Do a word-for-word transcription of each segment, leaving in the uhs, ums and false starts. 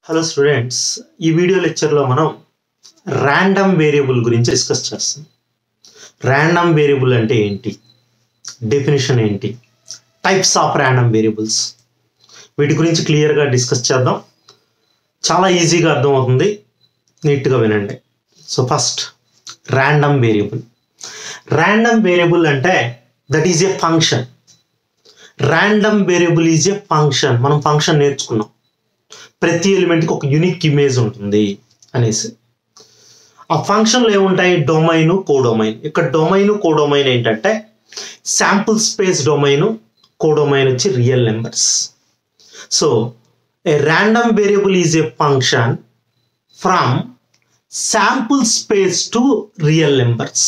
Hello students, ఈ video లెక్చర్లో మనం ర్యాండమ్ వేరియబుల్ గురించి డిస్కస్ చేస్తాం. ర్యాండమ్ వేరియబుల్ అంటే ఏంటి, డెఫినేషన్ ఏంటి, టైప్స్ ఆఫ్ ర్యాండమ్ వేరియబుల్స్, వీటి గురించి క్లియర్గా డిస్కస్ చేద్దాం. చాలా ఈజీగా అర్థమవుతుంది, నీట్గా వినండి. So first random variable. Random variable అంటే that is a function. Random variable is a function. మనం ఫంక్షన్ నేర్చుకున్నాం, ప్రతి ఎలిమెంట్కి ఒక యూనిక్ ఇమేజ్ ఉంటుంది అనేసి. ఆ ఫంక్షన్లో ఏముంటాయి, డొమైన్, కోడొమైన్. ఇక్కడ డొమైన్ కోడొమైన్ ఏంటంటే శాంపుల్ స్పేస్ డొమైన్, కోడొమైన్ వచ్చి real numbers. So a random variable is a function from sample space to real numbers.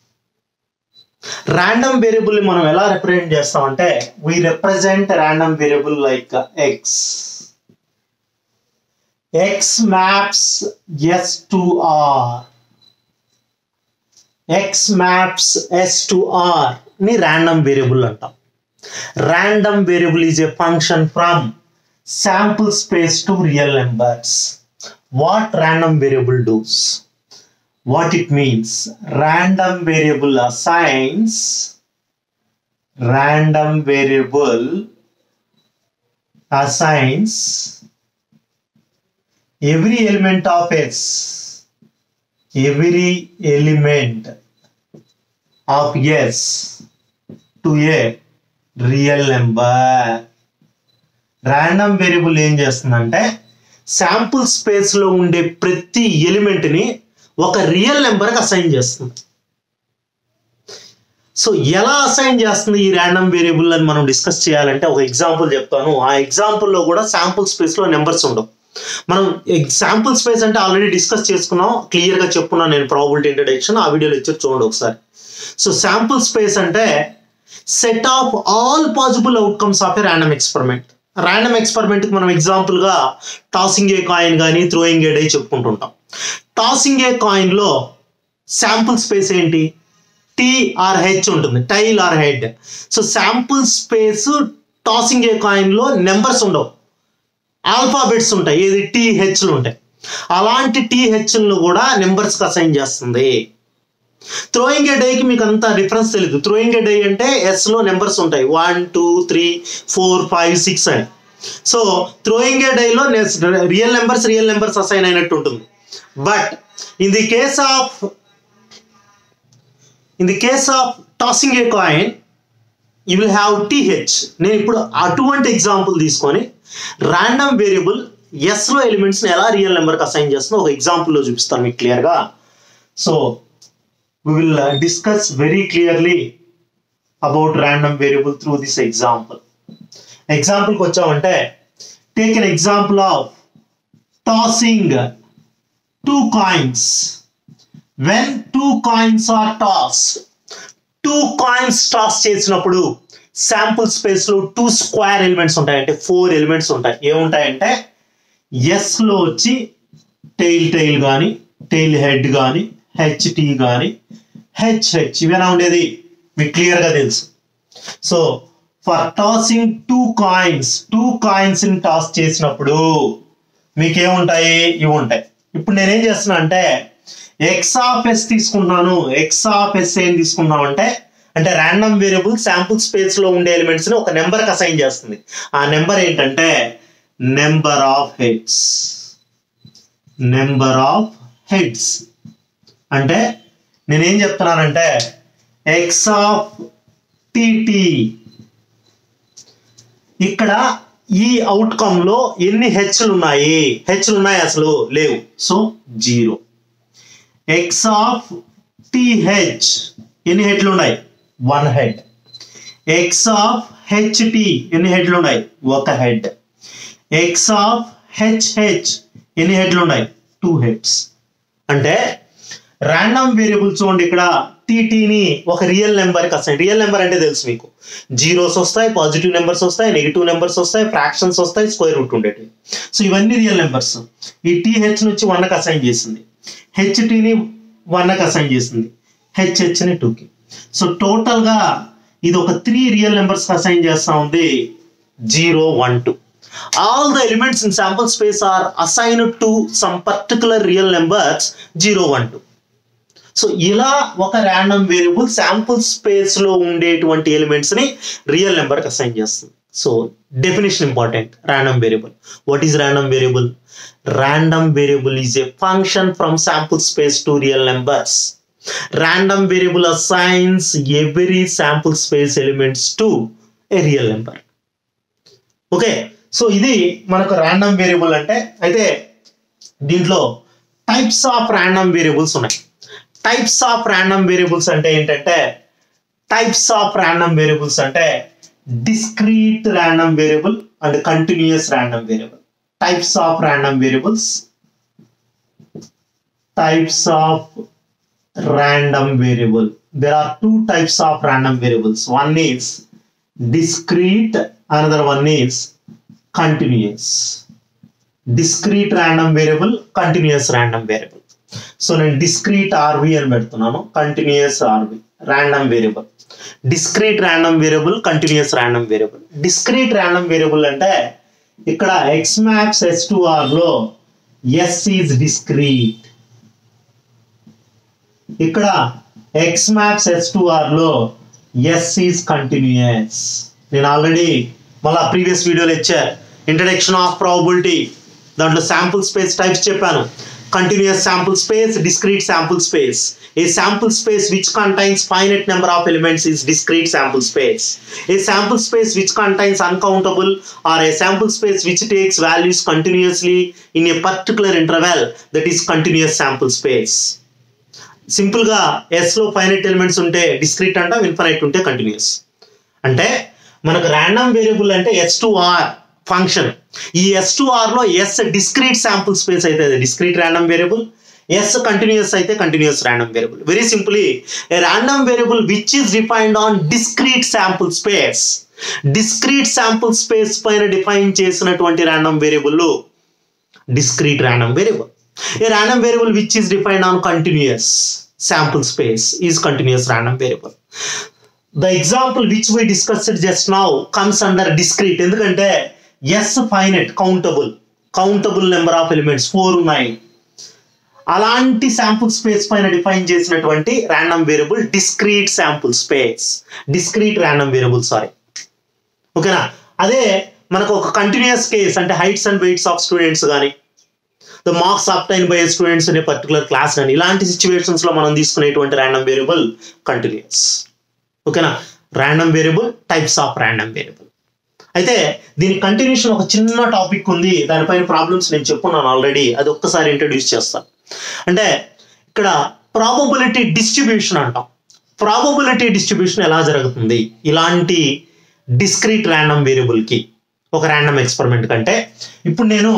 Random వేరియబుల్ని మనం ఎలా రిప్రజెంట్ చేస్తామంటే we represent random variable like X. X maps S to R. X maps S to R ni random variable antam. Random variable is a function from sample space to real numbers. What random variable does? What it means? Random variable assigns random variable assigns every element of S, every element of S to a real number. Random variable ఏం చేస్తుందంటే sample స్పేస్లో ఉండే ప్రతి ఎలిమెంట్ని ఒక real నెంబర్కి assign చేస్తుంది. So ఎలా assign చేస్తుంది ఈ ర్యాండమ్ వేరియబుల్ అని మనం డిస్కస్ చేయాలంటే ఒక ఎగ్జాంపుల్ చెప్తాను. ఆ ఎగ్జాంపుల్లో కూడా శాంపుల్ స్పేస్లో నెంబర్స్ ఉండవు. మనం శాంపుల్ స్పేస్ అంటే ఆల్రెడీ డిస్కస్ చేసుకున్నాం, క్లియర్గా చెప్పుకున్నాను నేను ప్రాబబిలిటీ ఇంట్రడక్షన్. ఆ వీడియోలో ఇచ్చి చూడండి ఒకసారి. సో శాంపుల్ స్పేస్ అంటే set of all possible outcomes of a random experiment. Random ఎక్స్పెరిమెంట్కి మనం ఎగ్జాంపుల్గా టాసింగ్ ఏ కాయిన్ కానీ థ్రోయింగ్ ఏ డై చెప్పుకుంటుంటాం. టాసింగ్ ఏ కాయిన్లో శాంపుల్ స్పేస్ ఏంటి, టీ ఆర్ హెచ్ ఉంటుంది, tail or head. So sample space tossing a కాయిన్లో numbers ఉండవు, ఆల్ఫాబెట్స్ ఉంటాయి, ఏది టీహెచ్లు ఉంటాయి. అలాంటి టీహెచ్లను కూడా నెంబర్స్కి అసైన్ చేస్తుంది. థ్రోయింగ్ ఏ డైకి మీకు అంత డిఫరెన్స్ తెలియదు. థ్రోయింగ్ ఏ డై అంటే ఎస్లో నెంబర్స్ ఉంటాయి, one two three four five six అని. సో థ్రోయింగ్ ఏ డైలో real numbers real numbers assign అయినట్టు ఉంటుంది. But in the case of in the case of tossing a coin you will have T H. నేను ఇప్పుడు అటువంటి example తీసుకొని random variable ఎస్లో ఎలిమెంట్స్ని ఎలా real నెంబర్కి అసైన్ చేస్తుందో ఒక ఎగ్జాంపుల్లో చూపిస్తాను మీకు క్లియర్గా. So we will uh, discuss very clearly about random variable through this example. Example కి వచ్చామంటే take an example of tossing two coins. When two coins are tossed, two coins toss చేసినప్పుడు sample స్పేస్లో two square elements ఉంటాయి, అంటే four elements ఉంటాయి. ఏముంటాయంటే ఎస్లో వచ్చి టెయిల్ టెయిల్ కానీ టెయిల్ హెడ్ కానీ హెచ్టి కానీ హెచ్ హెచ్ ఇవేనా ఉండేది మీకు క్లియర్గా తెలుసు. So for tossing two coins, two కాయిన్స్ని టాస్ చేసినప్పుడు మీకు ఏముంటాయి, ఇవి ఉంటాయి. ఇప్పుడు నేనేం చేస్తున్నా అంటే ఎక్స్ ఆఫ్ ఎస్ తీసుకుంటున్నాను. ఎక్స్ ఆఫ్ ఎస్ ఏం తీసుకున్నాం అంటే అంటే ర్యాండమ్ వేరియబుల్ శాంపుల్ స్పేస్లో ఉండే ఎలిమెంట్స్ని ఒక నెంబర్కి అసైన్ చేస్తుంది. ఆ నెంబర్ ఏంటంటే number of heads. Number of heads అంటే నేనేం చెప్తున్నానంటే ఎక్స్ ఆఫ్ టీటీ. ఇక్కడ ఈ అవుట్కమ్లో ఎన్ని హెచ్లు ఉన్నాయి, హెచ్లు ఉన్నాయి అసలు లేవు, so zero. X of T H ఎన్ని హెడ్లు ఉన్నాయి, one head. X of H T ఎన్ని హెడ్లు ఉన్నాయి, ఒక హెడ్. ఎక్స్ ఆఫ్ హెచ్హెచ్ ఎన్ని హెడ్లు ఉన్నాయి, టూ హెడ్స్. అంటే ర్యాండమ్ వేరియబుల్ చూడండి, ఇక్కడ టీటీని ఒక రియల్ నెంబర్కి అసైన్. రియల్ నెంబర్ అంటే తెలుసు మీకు, జీరోస్ వస్తాయి, పాజిటివ్ నెంబర్స్ వస్తాయి, నెగిటివ్ నెంబర్స్ వస్తాయి, ఫ్రాక్షన్స్ వస్తాయి, స్క్వేర్ రూట్ ఉండేటివి. సో ఇవన్నీ రియల్ నెంబర్స్. ఈ టీహెచ్ నుంచి వన్కి అసైన్ చేసింది, హెచ్టీని వన్కి అసైన్ చేసింది, హెచ్హెచ్ని టూకి. సో టోటల్గా ఇది ఒక త్రీ రియల్ నెంబర్స్కి అసైన్ చేస్తూ ఉంది, zero one two. All the elements in sample space are assigned to some particular real numbers zero, one, two. So ఇలా ఒక ర్యాండమ్ వేరియబుల్ శాంపుల్ స్పేస్ లో ఉండేటువంటి ఎలిమెంట్స్ ని రియల్ నెంబర్ కి అసైన్ చేస్తుంది. So definition important. Random variable, what is random variable? Random variable is a function from sample space to real numbers. Random variable assigns every sample space elements to a real number. Okay, so ఇది మనకు random variable అంటే. అయితే దీంట్లో types of random variables ఉన్నాయి. Types of random variables అంటే ఏంటంటే types of random variables అంటే discrete random variable and continuous random variable. Types of random variables, types of random variable. There are two types of random variables. One is discrete, another one is continuous. Discrete random variable, continuous random variable. So నేను discrete R V అని పెడుతున్నాను, continuous R V, random variable. Discrete random variable, continuous random variable. Discrete random variable అంటే ఇక్కడ x maps S to R లో S is discrete, ఇక్కడ x maps S to R లో S is continuous. నేను already మళ్ళీ previous వీడియోలో ఇచ్చా introduction of probability, దాంట్లో శాంపుల్ స్పేస్ టైప్స్ చెప్పాను. Continuous sample space, discrete sample space. A sample space which contains finite number of elements is discrete sample space. A sample space which contains uncountable or a sample space which takes values continuously in a particular interval, that is continuous sample space. Simple గా S లో finite elements ఉంటే discrete అంటాం, infinite ఉంటే continuous. అంటే మనకు random variable అంటే S to R function. ఈ S to R లో ఎస్ డిస్క్రీట్ శాంపుల్ స్పేస్ అయితే discrete random variable, S continuous అయితే continuous random variable. Very simply a random variable which is defined on discrete sample space. Discrete sample space పైన define చేసినటువంటి random variable discrete random variable. A random variable which is defined on continuous sample space is continuous random variable. The example which we discussed just now comes under discrete. ఎందుకంటే S finite, countable, countable number of elements four ఉన్నాయి. అలాంటి sample space పైన define చేసినటువంటి random variable discrete sample space, discrete random variable sorry. ఓకేనా? అదే మనకు ఒక continuous case అంటే heights and weights of students కానీ, the marks obtained by students in a particular class అని ఇలాంటి సిచ్యువేషన్స్ లో మనం తీసుకునేటువంటి ర్యాండమ్ వేరియబుల్ కంటిన్యూస్. ఓకేనా? Random variable, types of random variable. అయితే దీని కంటిన్యూషన్ ఒక చిన్న టాపిక్ ఉంది, దానిపైన ప్రాబ్లమ్స్ నేను చెప్పున్నాను ఆల్రెడీ, అది ఒక్కసారి ఇంట్రడ్యూస్ చేస్తాను. అంటే ఇక్కడ ప్రాబబిలిటీ డిస్ట్రిబ్యూషన్ అంటాం. ప్రాబబిలిటీ డిస్ట్రిబ్యూషన్ ఎలా జరుగుతుంది ఇలాంటి డిస్క్రీట్ ర్యాండమ్ వేరియబుల్ కి ఒక ర్యాండమ్ ఎక్స్పెరిమెంట్ కంటే? ఇప్పుడు నేను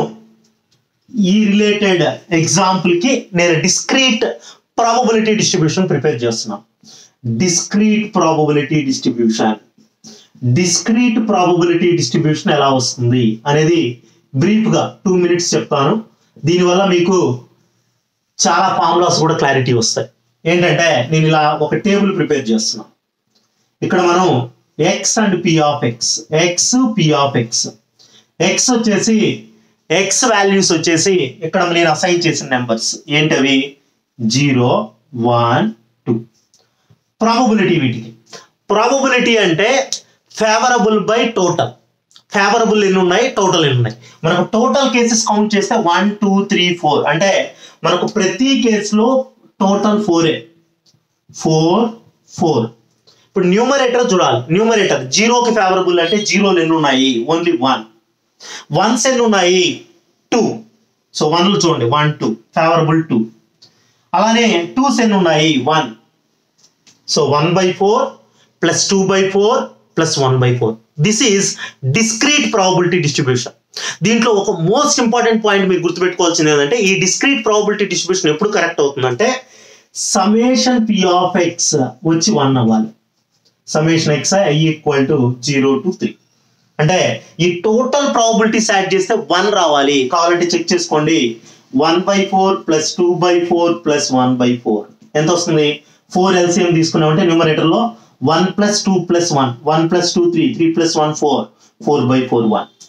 ఈ రిలేటెడ్ ఎగ్జాంపుల్ కి నేను డిస్క్రీట్ ప్రాబబిలిటీ డిస్ట్రిబ్యూషన్ ప్రిపేర్ చేస్తున్నాను. Discrete probability distribution discrete probability distribution ఎలా వస్తుంది అనేది బ్రీఫ్ గా టూ మినిట్స్ చెప్తాను. దీనివల్ల మీకు చాలా ఫార్ములాస్ కూడా క్లారిటీ వస్తాయి. ఏంటంటే నేను ఇలా ఒక టేబుల్ ప్రిపేర్ చేస్తున్నాను. ఇక్కడ మనం X and P of X, X P of X, X వచ్చేసి ఎక్స్ వాల్యూస్ వచ్చేసి ఇక్కడ నేను అసైన్ చేసిన నెంబర్స్ ఏంటవి? Zero, one, two. ప్రాబబిలిటీ వీటికి. ప్రాబబిలిటీ అంటే ఫేవరబుల్ బై టోటల్. ఫేవరబుల్ ఎన్ని ఉన్నాయి, టోటల్ ఎన్ని ఉన్నాయి. మనకు టోటల్ కేసెస్ కౌంట్ చేస్తే వన్ టూ త్రీ ఫోర్ అంటే మనకు ప్రతి కేసులో టోటల్ ఫోరే, ఫోర్ ఫోర్. ఇప్పుడు న్యూమరేటర్ చూడాలి. న్యూమరేటర్ జీరోకి ఫేవరబుల్ అంటే జీరోలు ఎన్ని ఉన్నాయి? Only one. వన్స్ ఎన్ని ఉన్నాయి? టూ. సో వన్లు చూడండి, వన్ టూ ఫేవరబుల్ టూ. అలానే టూస్ ఎన్ని ఉన్నాయి? One. So one by four plus two by four plus one by four. This is discrete probability distribution. దీంట్లో ఒక మోస్ట్ ఇంపార్టెంట్ పాయింట్ మీరు గుర్తుపెట్టుకోవాల్సింది ఏంటంటే ఈ డిస్క్రీట్ ప్రాబబిలిటీ డిస్ట్రిబ్యూషన్ ఎప్పుడు కరెక్ట్ అవుతుందంటే సమేషన్ పి ఆఫ్ ఎక్స్ వచ్చి వన్ అవ్వాలి. Summation X I equal to zero to three. అంటే ఈ టోటల్ ప్రాబబిలిటీస్ యాడ్ చేస్తే వన్ రావాలి. కావాలంటే చెక్ చేసుకోండి. One by four plus two by four plus one by four ఎంత వస్తుంది? ఫోర్ ఎల్సిఎం తీసుకున్నామంటే న్యూమరేటర్ లో one plus two plus one, one plus two three, three plus one four, four by four one.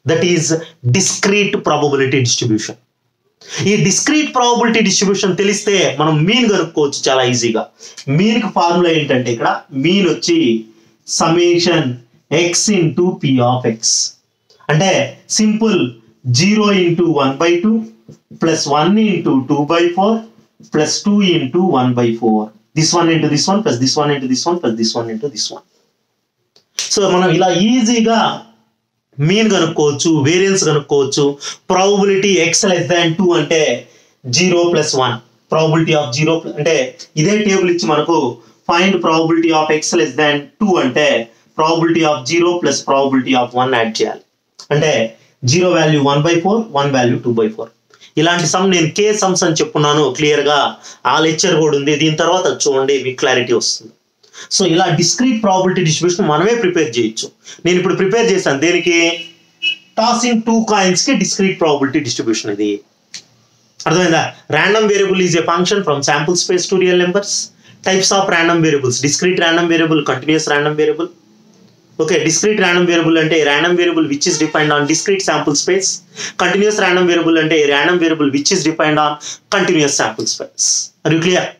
That is discrete probability distribution. ఈ discrete probability distribution తెలిస్తే మనం mean కనుక్కోవచ్చు చాలా ఈజీగా. మీన్ కి ఫార్ములా ఏంటంటే ఇక్కడ మీన్ వచ్చి summation X into P of X, అంటే simple zero into one by two plus one into two by four plus two into one by four, this one into this one plus this one into this one plus this one into this one. So మనం ఇలా ఈజీగా mean కనుక్కోవచ్చు, variance కనుక్కోవచ్చు. Probability X less than two అంటే zero plus one, probability of zero అంటే ఇదే table ఇచ్చి మనకు find probability of X less than two అంటే probability of zero plus probability of one add చేయాలి. అంటే zero value one by four, one value two by four. ఇలాంటి sum నేను కే సమ్స్ అని చెప్పున్నాను క్లియర్ గా, ఆ లెక్చర్ కూడా ఉంది, దీని తర్వాత చూడండి మీకు క్లారిటీ వస్తుంది. సో ఇలా డిస్క్రీట్ ప్రాబబిలిటీ డిస్ట్రిబ్యూషన్ మనమే ప్రిపేర్ చేయొచ్చు. నేను ఇప్పుడు ప్రిపేర్ చేశాను దేనికి, టాసింగ్ టూ కాయిన్స్ కి డిస్క్రీట్ ప్రాబబిలిటీ డిస్ట్రిబ్యూషన్. ఇది అర్థమైందా? Random variable is a function from sample space to real numbers. Types of random variables, discrete random variable, continuous random variable. Okay, discrete random variable అంటే random variable which is defined on discrete sample space. Continuous random variable అంటే random variable which is defined on continuous sample space. Are you clear?